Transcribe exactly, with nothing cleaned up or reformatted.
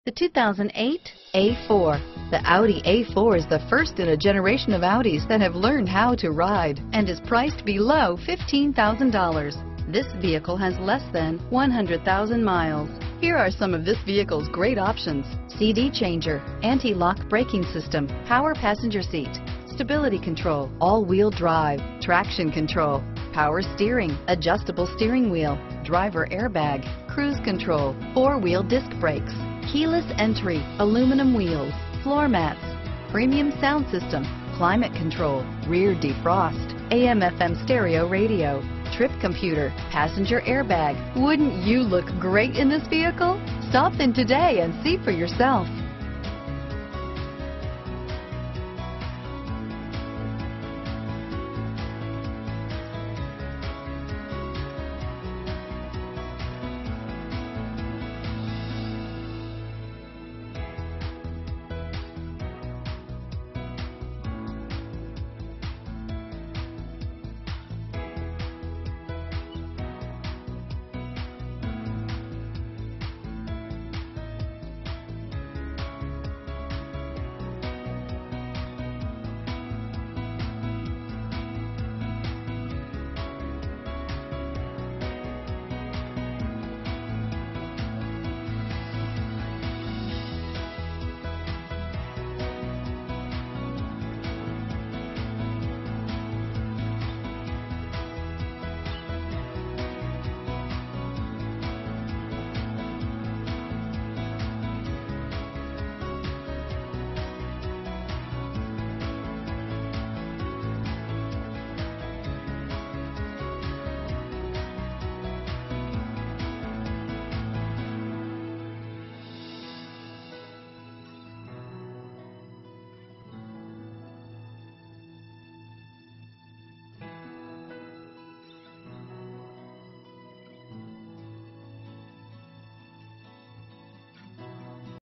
The two thousand eight A four. The Audi A four is the first in a generation of Audis that have learned how to ride and is priced below fifteen thousand dollars. This vehicle has less than one hundred thousand miles. Here are some of this vehicle's great options: C D changer, anti-lock braking system, power passenger seat, stability control, all-wheel drive, traction control, power steering, adjustable steering wheel, driver airbag, cruise control, four-wheel disc brakes, keyless entry, aluminum wheels, floor mats, premium sound system, climate control, rear defrost, A M F M stereo radio, trip computer, passenger airbag. Wouldn't you look great in this vehicle? Stop in today and see for yourself.